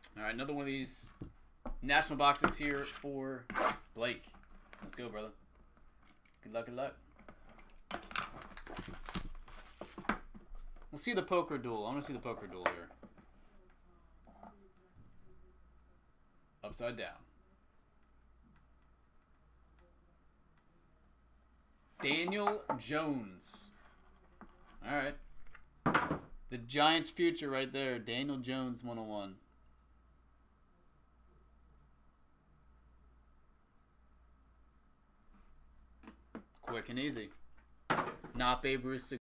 All right, another one of these national boxes here for Blake. Let's go, brother. Good luck, good luck. Let's see the poker duel. I want to see the poker duel here. Upside down. Daniel Jones. All right. The Giants' future right there. Daniel Jones 101. Quick and easy. Not Babe Ruth.